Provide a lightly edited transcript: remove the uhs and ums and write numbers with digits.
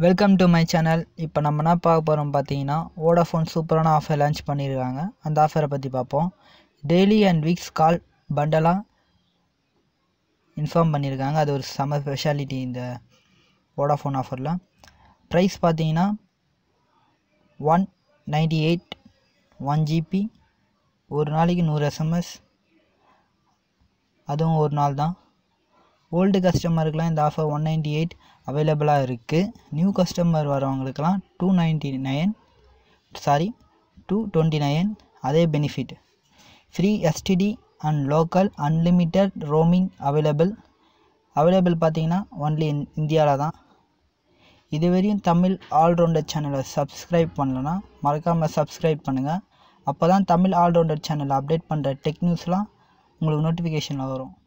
Welcome to my channel. இப்போ நம்ம என்ன பார்க்க போகிறோம் பார்த்தீங்கன்னா, வோடாஃபோன் சூப்பரான ஆஃபர் லான்ச் பண்ணியிருக்காங்க. அந்த ஆஃபரை பற்றி பார்ப்போம். டெய்லி அண்ட் வீக்ஸ் கால் பண்டலாக இன்ஃபார்ம் பண்ணியிருக்காங்க. அது ஒரு செம ஸ்பெஷாலிட்டி இந்த வோடாஃபோன் ஆஃபரில். ப்ரைஸ் பார்த்தீங்கன்னா 198 1 GB, ஒரு நாளைக்கு 100 SMS, அதுவும் ஒரு நாள் தான். ஓல்டு கஸ்டமருக்கெலாம் இந்த ஆஃபர் 198 அவைலபிளாக இருக்குது. நியூ கஸ்டமர் வரவங்களுக்கெல்லாம் 229 அதே benefit. Free STD and local unlimited roaming available பார்த்தீங்கன்னா ஒன்லி இந்தியாவில் தான். இதுவரையும் தமிழ் ஆல்ரவுண்டர் சேனலை சப்ஸ்கிரைப் பண்ணலன்னா மறக்காமல் சப்ஸ்கிரைப் பண்ணுங்கள். அப்போ தான் தமிழ் ஆல்ரவுண்டர் சேனலை அப்டேட் பண்ணுற டெக் நியூஸ்லாம் உங்களுக்கு நோட்டிஃபிகேஷனில் வரும்.